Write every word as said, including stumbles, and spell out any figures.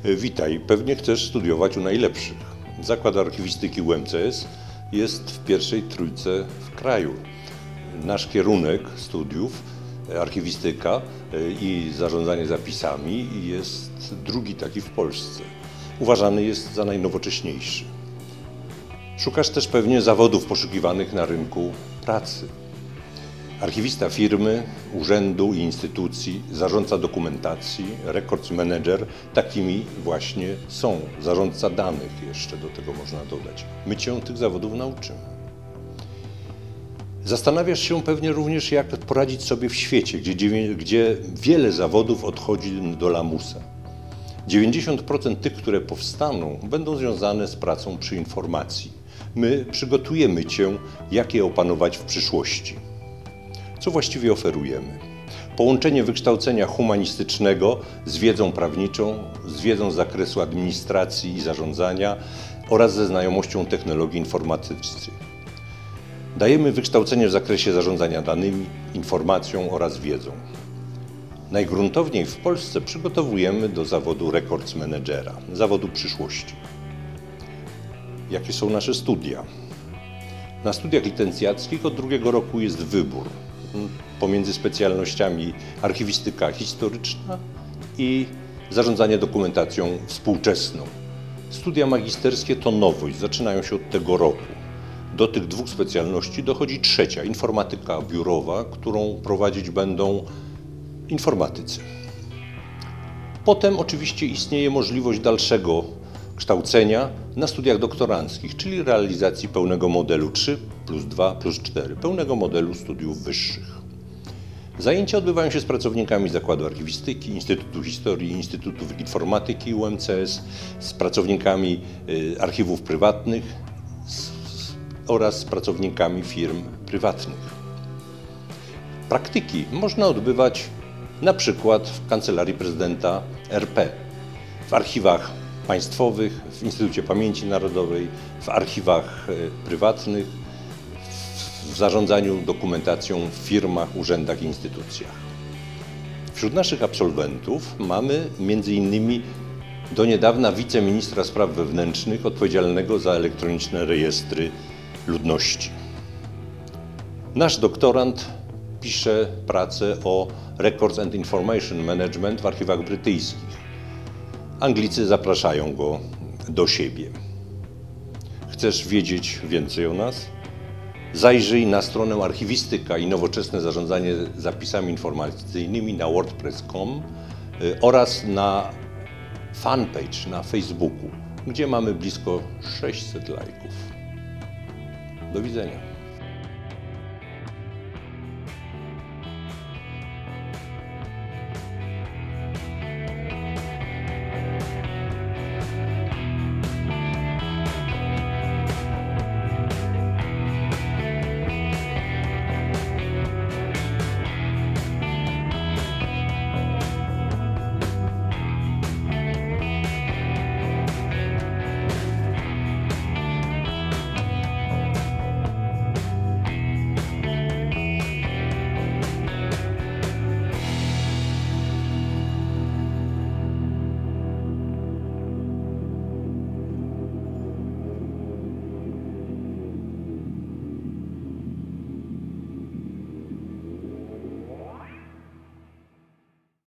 Witaj, pewnie chcesz studiować u najlepszych. Zakład Archiwistyki U M C S jest w pierwszej trójce w kraju. Nasz kierunek studiów, archiwistyka i zarządzanie zapisami, jest drugi taki w Polsce. Uważany jest za najnowocześniejszy. Szukasz też pewnie zawodów poszukiwanych na rynku pracy. Archiwista firmy, urzędu i instytucji, zarządca dokumentacji, records manager, takimi właśnie są. Zarządca danych jeszcze do tego można dodać. My Cię tych zawodów nauczymy. Zastanawiasz się pewnie również, jak poradzić sobie w świecie, gdzie, gdzie wiele zawodów odchodzi do lamusa. dziewięćdziesiąt procent tych, które powstaną, będą związane z pracą przy informacji. My przygotujemy Cię, jak je opanować w przyszłości. Co właściwie oferujemy? Połączenie wykształcenia humanistycznego z wiedzą prawniczą, z wiedzą z zakresu administracji i zarządzania oraz ze znajomością technologii informatycznych. Dajemy wykształcenie w zakresie zarządzania danymi, informacją oraz wiedzą. Najgruntowniej w Polsce przygotowujemy do zawodu records managera, zawodu przyszłości. Jakie są nasze studia? Na studiach licencjackich od drugiego roku jest wybór pomiędzy specjalnościami archiwistyka historyczna i zarządzanie dokumentacją współczesną. Studia magisterskie to nowość, zaczynają się od tego roku. Do tych dwóch specjalności dochodzi trzecia, informatyka biurowa, którą prowadzić będą informatycy. Potem oczywiście istnieje możliwość dalszego kształcenia na studiach doktoranckich, czyli realizacji pełnego modelu trzy plus dwa plus cztery, pełnego modelu studiów wyższych. Zajęcia odbywają się z pracownikami Zakładu Archiwistyki, Instytutu Historii, Instytutu Informatyki U M C S, z pracownikami archiwów prywatnych oraz z pracownikami firm prywatnych. Praktyki można odbywać na przykład w Kancelarii Prezydenta R P, w archiwach państwowych, w Instytucie Pamięci Narodowej, w archiwach prywatnych, w zarządzaniu dokumentacją w firmach, urzędach i instytucjach. Wśród naszych absolwentów mamy między innymi do niedawna wiceministra spraw wewnętrznych odpowiedzialnego za elektroniczne rejestry ludności. Nasz doktorant pisze pracę o Records and Information Management w archiwach brytyjskich. Anglicy zapraszają go do siebie. Chcesz wiedzieć więcej o nas? Zajrzyj na stronę Archiwistyka i nowoczesne zarządzanie zapisami informacyjnymi na wordpress kropka com oraz na fanpage na Facebooku, gdzie mamy blisko sześćset lajków. Do widzenia.